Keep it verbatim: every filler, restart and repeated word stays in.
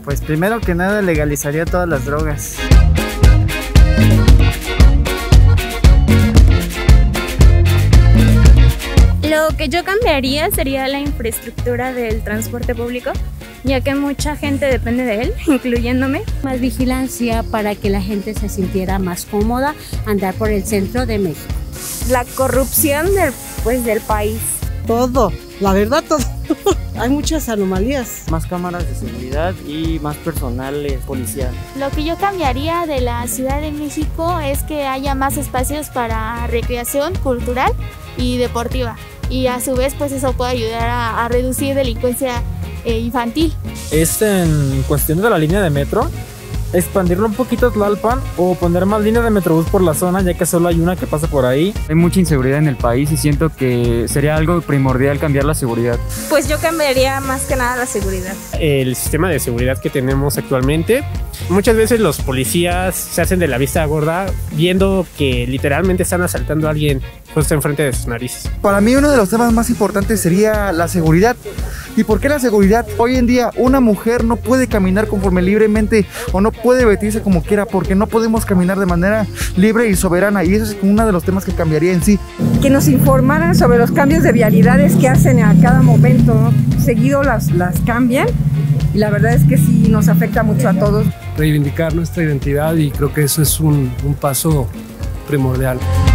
Pues primero que nada legalizaría todas las drogas. Lo que yo cambiaría sería la infraestructura del transporte público, ya que mucha gente depende de él, incluyéndome. Más vigilancia para que la gente se sintiera más cómoda andar por el centro de México. La corrupción del, pues, del país. Todo, la verdad todo. Hay muchas anomalías. Más cámaras de seguridad y más personal policial. Lo que yo cambiaría de la Ciudad de México es que haya más espacios para recreación cultural y deportiva. Y a su vez pues eso puede ayudar a, a reducir delincuencia eh, infantil. Es en cuestión de la línea de metro, expandirlo un poquito a Tlalpan o poner más líneas de metrobús por la zona, ya que solo hay una que pasa por ahí. Hay mucha inseguridad en el país y siento que sería algo primordial cambiar la seguridad. Pues yo cambiaría más que nada la seguridad. El sistema de seguridad que tenemos actualmente, muchas veces los policías se hacen de la vista gorda viendo que literalmente están asaltando a alguien justo enfrente de sus narices. Para mí uno de los temas más importantes sería la seguridad. ¿Y por qué la seguridad? Hoy en día una mujer no puede caminar conforme libremente o no puede vestirse como quiera porque no podemos caminar de manera libre y soberana, y eso es uno de los temas que cambiaría en sí. Que nos informaran sobre los cambios de vialidades que hacen a cada momento, ¿no? Seguido las, las cambian y la verdad es que sí nos afecta mucho a todos. Reivindicar nuestra identidad y creo que eso es un, un paso primordial.